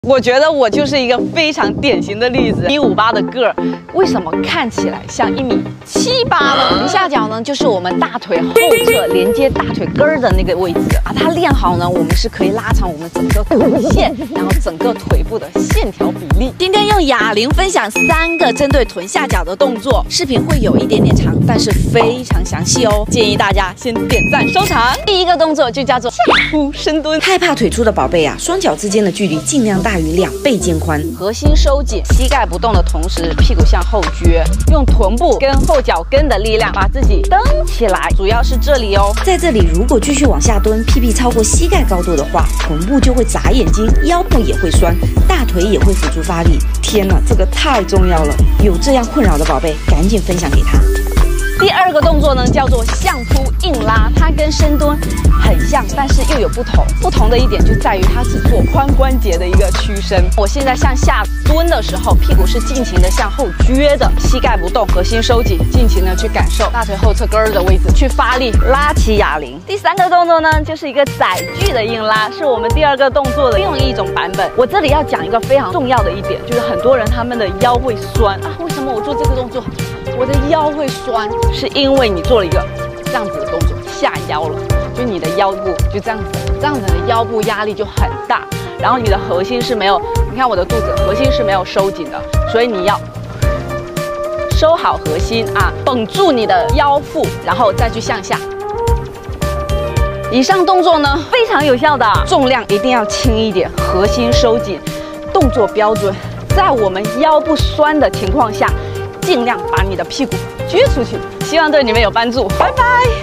我觉得我就是一个非常典型的例子，158的个儿，为什么看起来像1.78米呢？臀下角呢，就是我们大腿后侧连接大腿根儿的那个位置啊。它练好呢，我们是可以拉长我们整个腿线，然后整个腿部的线条比例。今天用哑铃分享3个针对臀下角的动作，视频会有一点点长，但是非常详细哦，建议大家先点赞收藏。第一个动作就叫做下铺深蹲。 害怕腿粗的宝贝啊，双脚之间的距离尽量大于2倍肩宽， 核心收紧，膝盖不动的同时，屁股向后撅，用臀部跟后脚跟的力量把自己蹬起来，主要是这里哦。 在这里，如果继续往下蹲，屁屁超过膝盖高度的话，臀部就会眨眼睛，腰部也会酸，大腿也会辅助发力。天哪，这个太重要了！有这样困扰的宝贝，赶紧分享给他。 第2个动作呢，叫做相扑硬拉，它跟深蹲很像，但是又有不同。不同的一点就在于它是做髋关节的一个屈伸。我现在向下蹲的时候，屁股是尽情的向后撅的，膝盖不动，核心收紧，尽情的去感受大腿后侧根儿的位置，去发力拉起哑铃。第3个动作呢，就是一个载具的硬拉，是我们第2个动作的另一种版本。我这里要讲一个非常重要的一点，就是很多人他们的腰会酸啊，为什么我做这个动作我的腰会酸？是因为你做了一个这样子的动作，下腰了，就你的腰部就这样子，这样子的腰部压力就很大，然后你的核心是没有，你看我的肚子核心是没有收紧的，所以你要收好核心啊，绷住你的腰腹，然后再去向下。以上动作呢非常有效的，重量一定要轻一点，核心收紧，动作标准，在我们腰部酸的情况下，尽量把你的屁股撅出去，希望对你们有帮助，拜拜。